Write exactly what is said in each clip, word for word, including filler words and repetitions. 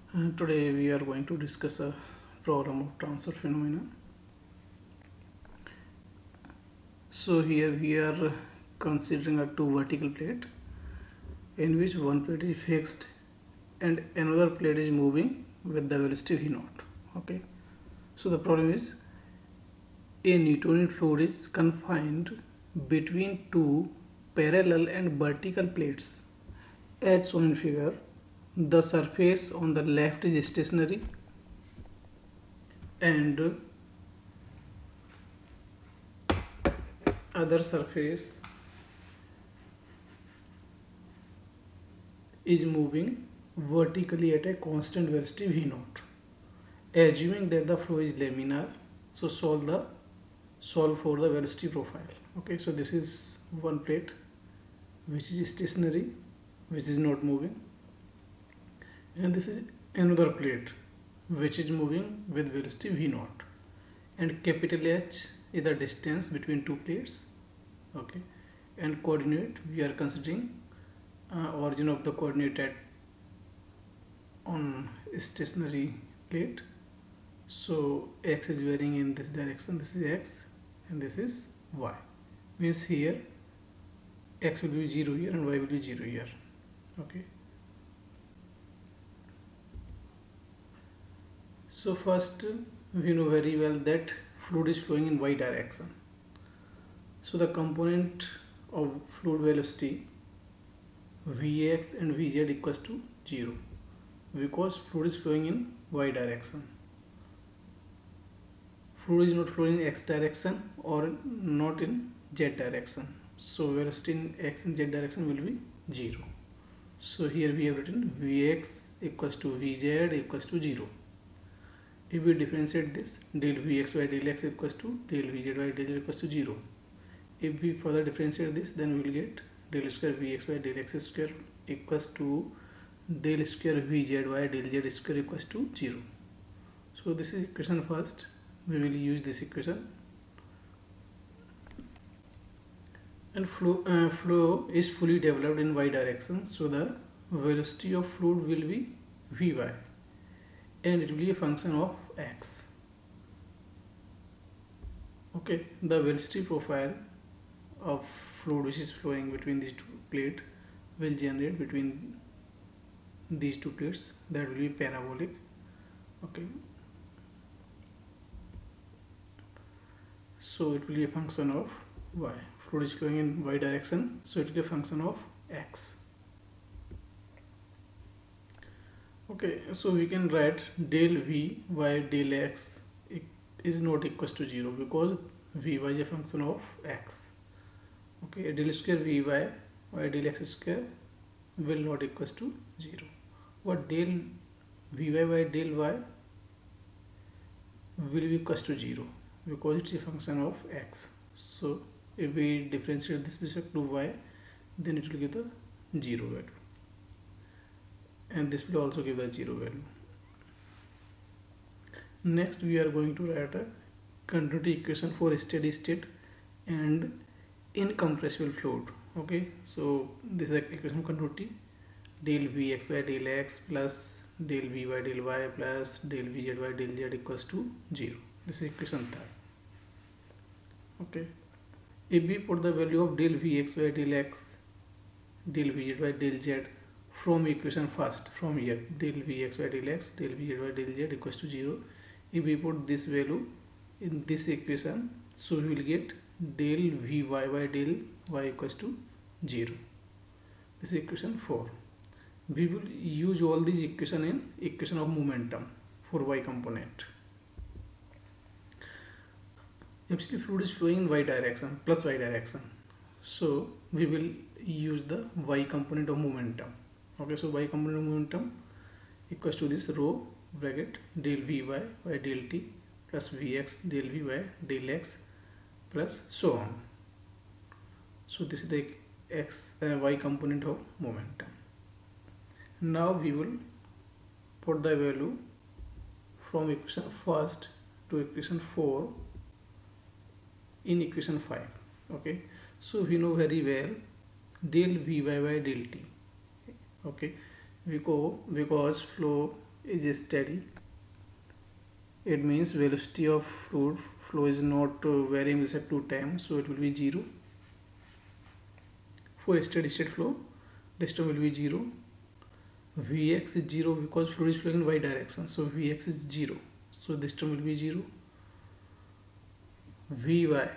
Uh, today we are going to discuss a problem of transfer phenomena. So here we are considering a two vertical plate in which one plate is fixed and another plate is moving with the velocity v naught. Okay. So the problem is a Newtonian fluid is confined between two parallel and vertical plates. As shown in figure, the surface on the left is stationary and other surface is moving vertically at a constant velocity v naught. Assuming that the flow is laminar, so solve the solve for the velocity profile. Okay, so this is one plate which is stationary, which is not moving, and this is another plate which is moving with velocity v naught, and capital H is the distance between two plates. Okay, and coordinate we are considering uh, origin of the coordinate at on stationary plate. So x is varying in this direction, this is x and this is y, means here x will be zero here and y will be zero here. Okay, so first we know very well that fluid is flowing in y direction. So the component of fluid velocity Vx and Vz equals to zero because fluid is flowing in y direction. Fluid is not flowing in x direction or not in z direction. So velocity in x and z direction will be zero. So here we have written Vx equals to Vz equals to zero. If we differentiate this, del Vx by del x equals to del Vz by del z equals to zero. If we further differentiate this, then we will get del square Vx by del x square equals to del square Vz by del z square equals to zero. So this is equation first. We will use this equation. And flow, uh, flow is fully developed in y direction. So the velocity of fluid will be Vy and it will be a function of x. Okay, the velocity profile of fluid which is flowing between these two plates will generate between these two plates, that will be parabolic. Okay, so it will be a function of y. Fluid is flowing in y direction, so it will be a function of x. Okay, so we can write del v y del x is not equals to zero because vy is a function of x. Okay, del square vy y del x square will not equals to zero. What del vy by del y will be equals to zero because it's a function of x. So if we differentiate this with respect to y, then it will give the zero value, and this will also give the zero value. Next we are going to write a continuity equation for steady state and incompressible fluid. Okay, so this is the equation of continuity: del Vx by del x plus del V by del y plus del Vz by del z equals to zero. This is equation third. Okay, if we put the value of del Vx by del x, del Vz by del z from equation first, from here del Vx by del x, del Vz by del z equals to zero. If we put this value in this equation, so we will get del Vy by del y equals to zero. This is equation four. We will use all these equation in equation of momentum for y component. Actually fluid is flowing in y direction, plus y direction, so we will use the y component of momentum. Okay, so y component of momentum equals to this rho bracket del Vy by del t plus Vx del Vy del x plus so on. So this is the x uh, y component of momentum. Now we will put the value from equation first to equation four in equation five. Okay, so we know very well del Vy by del t. Okay, because because flow is steady. It means velocity of fluid flow is not uh, varying with respect to time, so it will be zero. For steady state flow, this term will be zero. Vx is zero because fluid is flowing in y direction, so Vx is zero, so this term will be zero. Vy,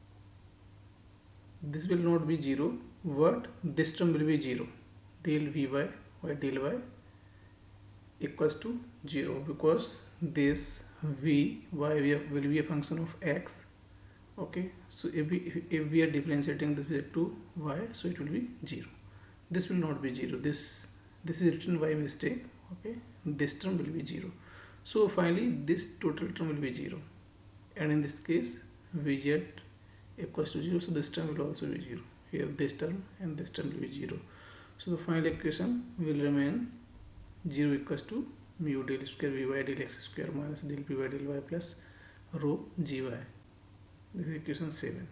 this will not be zero, but this term will be zero. Del Vy by del y equals to zero because this V y will be a function of x. Okay, so if we if we are differentiating this with respect to y, so it will be zero. This will not be zero. This this is written by mistake. Okay, this term will be zero. So finally, this total term will be zero, and in this case, Vz equals to zero. So this term will also be zero. Here, this term and this term will be zero. So the final equation will remain zero equals to mu del square Vy del x square minus del Py del y plus rho Gy. This is equation seven.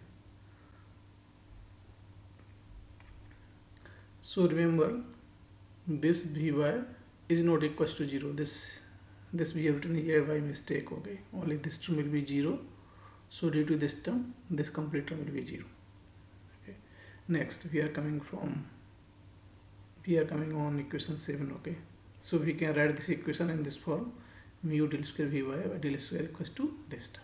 So remember, this Vy is not equals to zero. This this we have written here by mistake. Okay, only this term will be zero. So due to this term, this complete term will be zero. Okay. Next, we are coming from we are coming on equation seven. Okay, so we can write this equation in this form: mu del square Vy by del square equals to this term,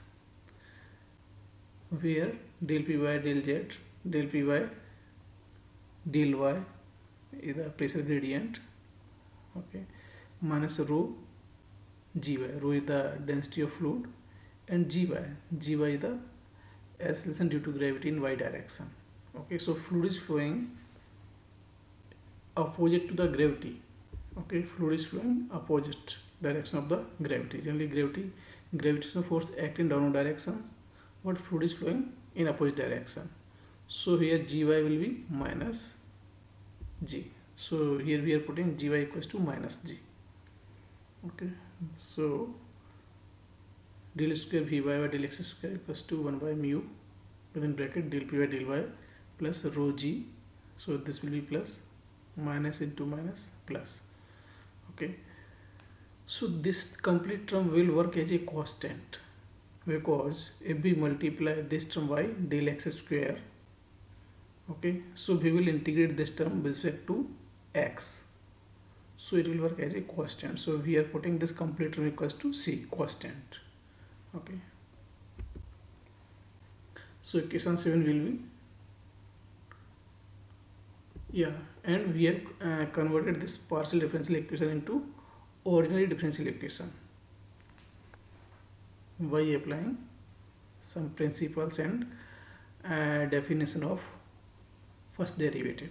where del Py del z del Py del y is the pressure gradient, okay, minus rho Gy. Rho is the density of fluid, and Gy Gy is the acceleration due to gravity in y direction. Okay, so fluid is flowing opposite to the gravity. Okay, fluid is flowing opposite direction of the gravity. Generally, gravity gravitational force act in downward directions, but fluid is flowing in opposite direction. So here Gy will be minus G. So here we are putting Gy equals to minus G. Okay, so del square Vy by del x square equals to one by mu within bracket del Py del y plus rho G. So this will be plus, minus into minus plus. Okay, so this complete term will work as a constant, because if we multiply this term by del x square, okay, so we will integrate this term with respect to x, so it will work as a constant. So we are putting this complete term equals to c, constant. Okay, so equation seven will be, yeah, and we have uh, converted this partial differential equation into ordinary differential equation by applying some principles and uh, definition of first derivative.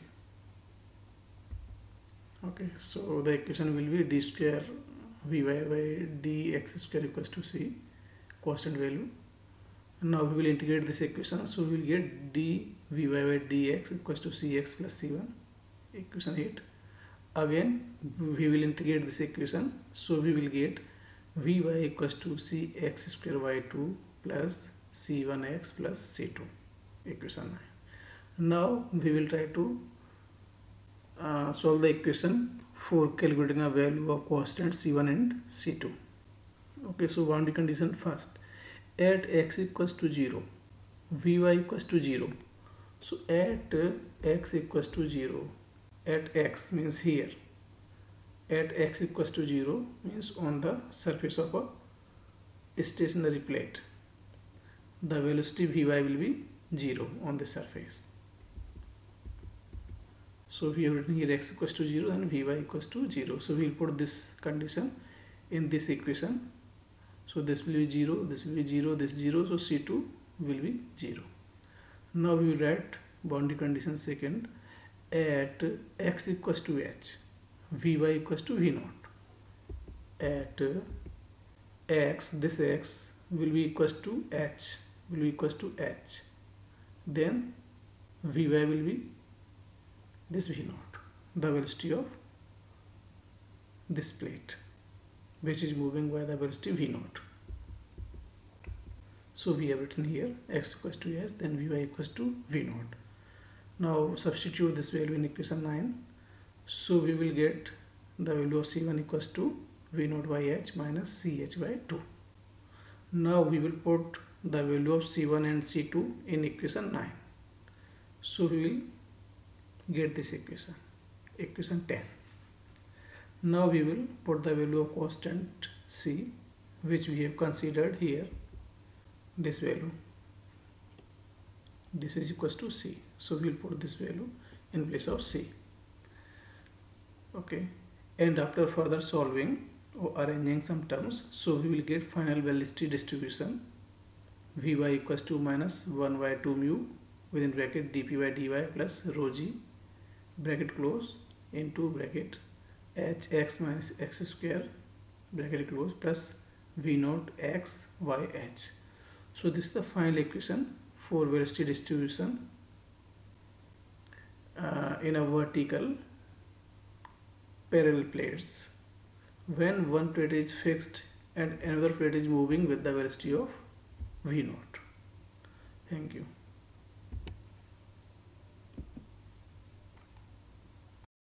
Okay, so the equation will be d square Vy by dx square equals to c, constant value. Now we will integrate this equation, so we will get d Vy by dx equals to cx plus c one, equation eight. Again we will integrate this equation, so we will get Vy equals to cx square y two plus c one x plus c two, equation nine. Now we will try to uh, solve the equation for calculating a value of constant c one and c two. Okay, so boundary condition first. At x equals to zero, Vy equals to zero. So at x equals to zero, at x means here, at x equals to zero means on the surface of a stationary plate, the velocity Vy will be zero on the surface. So we have written here x equals to zero and Vy equals to zero. So we will put this condition in this equation. So this will be zero, this will be zero, this zero, so c two will be zero. Now we will write boundary condition second. At x equals to h, Vy equals to V naught. At x, this x will be equals to h, will be equals to h. Then Vy will be this V naught, the velocity of this plate, which is moving by the velocity V naught. So we have written here x equals to h, then Vy equals to V naught. Now substitute this value in equation nine. So we will get the value of c one equals to V naught by H minus C H by two. Now we will put the value of C one and C two in equation nine. So we will get this equation, equation ten. Now we will put the value of constant C, which we have considered here, this value. This is equals to C. So we will put this value in place of C. Okay. And after further solving or arranging some terms, so we will get final velocity distribution Vy equals to minus one by two mu within bracket dp by dy plus rho g bracket close into bracket hx minus x square bracket close plus v naught x y h. So this is the final equation for velocity distribution uh, in a vertical parallel plates when one plate is fixed and another plate is moving with the velocity of v naught. Thank you.